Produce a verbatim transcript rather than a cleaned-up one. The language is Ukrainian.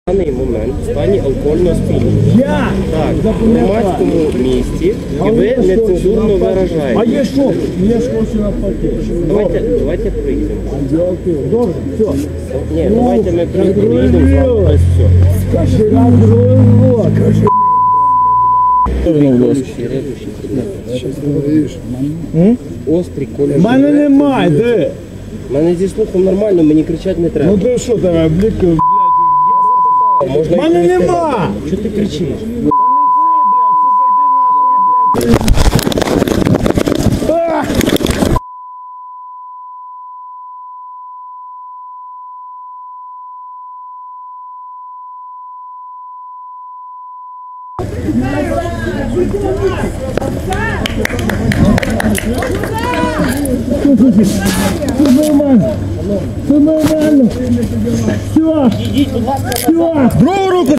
В даний момент в стані алкогольного сп'яніння. Так, в громадському місці і ви нецензурно виражаєте. А є що? Є ж хочу навпаки. Давайте, давайте приїдемо. Добре, все. Ні, давайте ми приїдемо з вами, ось все. Скажи, Андрій, кажи. Острий колір. У мене немає, де? У мене зі слухом нормально, мені кричати не треба. Ну ти що тебе, бліки, блядь? Можна У мене відповісти? нема! Чого ти кричиш? Все нормально. Все нормально. Все. Все. Другу руку.